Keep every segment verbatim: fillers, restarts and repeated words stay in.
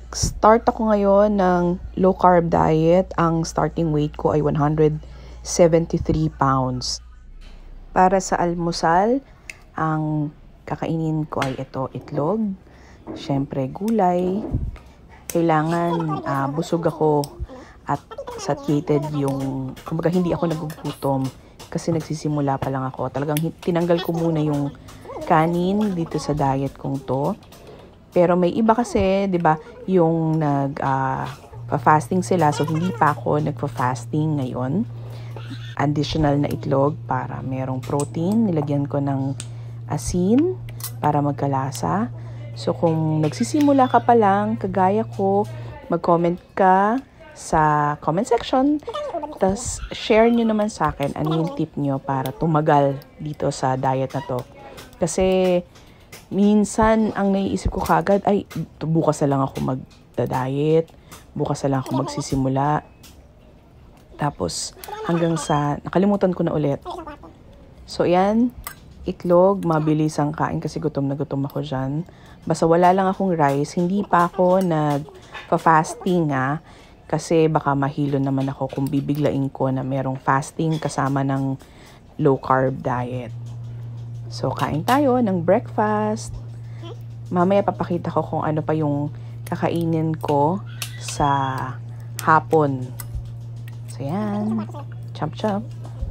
Nag-start ako ngayon ng low carb diet. Ang starting weight ko ay one hundred seventy-three pounds. Para sa almusal, ang kakainin ko ay ito, itlog, syempre gulay. Kailangan uh, busog ako at satiated yung, kumbaga hindi ako nagugutom kasi nagsisimula pa lang ako. Talagang tinanggal ko muna yung kanin dito sa diet kong to. Pero may iba kasi, 'di ba, yung nag uh, pa-fasting sila, so hindi pa ako nagpa-fasting ngayon. Additional na itlog para merong protein, nilagyan ko ng asin para magkalasa. So kung nagsisimula ka pa lang, kagaya ko, mag-comment ka sa comment section, tas share nyo naman sa akin ano yung tip nyo para tumagal dito sa diet na to. Kasi minsan, ang naiisip ko kagad, ay, bukas na lang ako magda-diet, bukas na lang ako magsisimula. Tapos, hanggang sa, nakalimutan ko na ulit. So, yan, itlog, mabilis ang kain kasi gutom na gutom ako dyan. Basta wala lang akong rice, hindi pa ako nag-fasting ha, kasi baka mahilo naman ako kung bibiglain ko na merong fasting kasama ng low carb diet. So, kain tayo ng breakfast. Mamaya papakita ko kung ano pa yung kakainin ko sa hapon. So, yan. Chop, chop.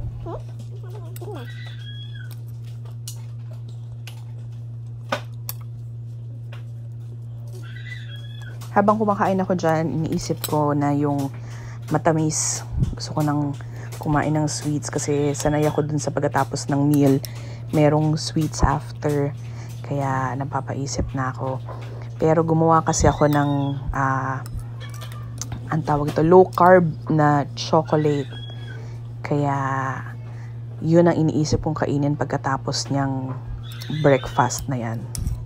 Habang kumakain ako dyan, iniisip ko na yung matamis. Gusto ko nang kumain ng sweets kasi sanay ako dun sa pagkatapos ng meal. Merong sweets after, kaya napapaisip na ako. Pero gumawa kasi ako ng, uh, ang tawag ito, low carb na chocolate. Kaya, yun ang iniisip kong kainin pagkatapos niyang breakfast na yan.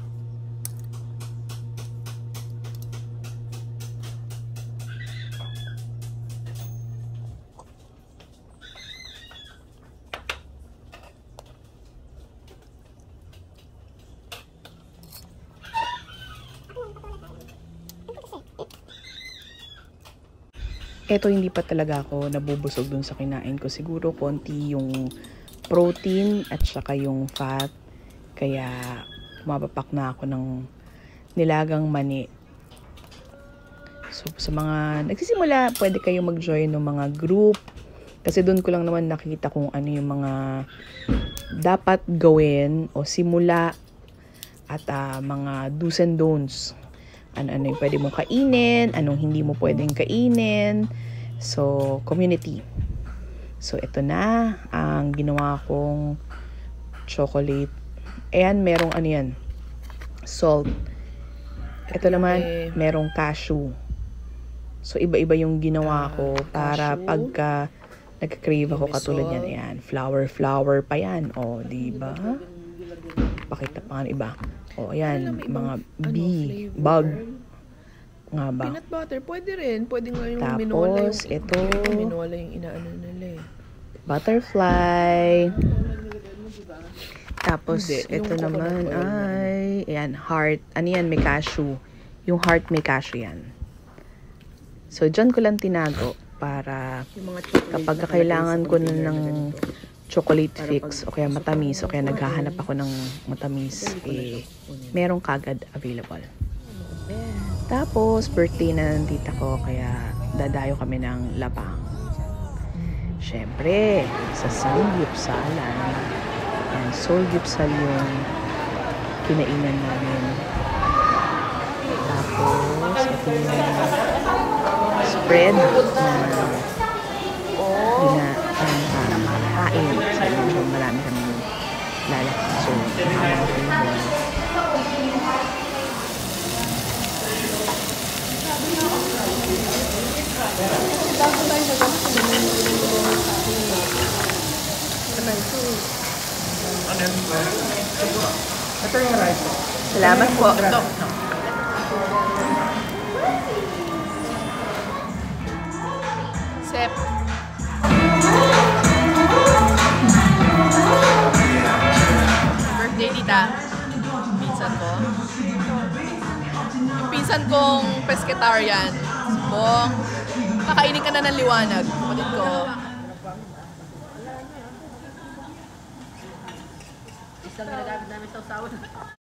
Eto, hindi pa talaga ako nabubusog dun sa kinain ko. Siguro konti yung protein at saka yung fat. Kaya mapapak na ako ng nilagang mani. So sa mga nagsisimula, pwede kayo mag-join ng mga group. Kasi dun ko lang naman nakita kung ano yung mga dapat gawin o simula at uh, mga do's and don'ts. Ano-ano yung pwede mong kainin, anong hindi mo pwedeng kainin. So, community. So, ito na ang ginawa kong chocolate. Ayan, merong ano yan, salt. Ito naman, merong cashew. So, iba-iba yung ginawa ko para pagka nagka-crave ako katulad yan. Ayan, flower, flower pa yan. O, diba? Pakita pa nga iba. O, ayan, mga bee, bug. Nga ba? Peanut butter, pwede rin. Pwede nga yung Tapos, minola yung, ito, minola yung inaano nila eh. Butterfly. Tapos, Hindi, ito yung naman coconut oil ay, ayan, heart. Ano yan? May cashew. Yung heart may cashew yan. So, dyan ko lang tinago para Yung mga chocolate kapag na kailangan ko na container ng ganito. chocolate fix o kaya matamis o kaya naghahanap ako ng matamis, eh, merong kagad available. Tapos, birthday na ng tita ko, kaya dadayo kami ng Lapang. Siyempre, sa Samgyupsalan. Yan, Samgyupsal yung kinainan namin. Tapos, ito yung spread na na um, para makain. So, medyo marami kami lalaki. So, habang ako yung Ito yung rice. salamat po. Ito. Sep. Birthday tita. Pizza ko. Yung pinsan kong pescatarian. Bong, kakainin ka na ng liwanag. Kapatid ko. Isang ginagamit namin sa usawan.